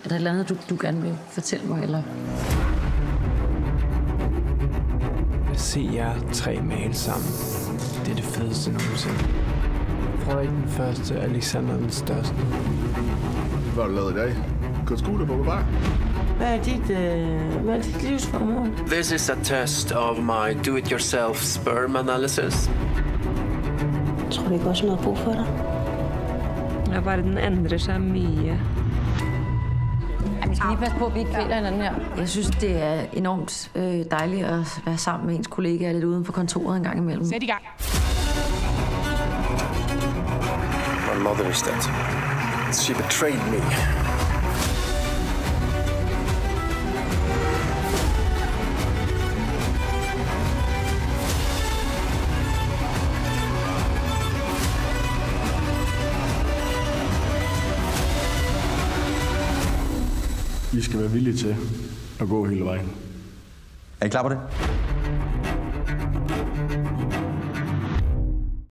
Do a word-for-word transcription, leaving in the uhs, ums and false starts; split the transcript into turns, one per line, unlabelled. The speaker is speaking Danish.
Er der et eller andet, du, du gerne vil fortælle mig, eller?
At se jer tre male sammen, det er det fedeste nogensinde. Frederik den første, Alexander den største.
Hvad har du lavet i dag? Kørt scooter på bare?
Hvad er dit, øh, hvad er dit livsformål?
This is a test of my do-it-yourself sperm analysis.
Tror du ikke også, noget brug for dig?
Ja, verden ændrer sig mye.
Vi skal lige passe på, at vi ikke kvæler hinanden her. Jeg synes, det er enormt øh, dejligt at være sammen med ens kollegaer lidt uden for kontoret en gang imellem.
Sæt i gang.
My mother is dead. She betrayed me.
I skal være villige til at gå hele vejen.
Er I klar på det?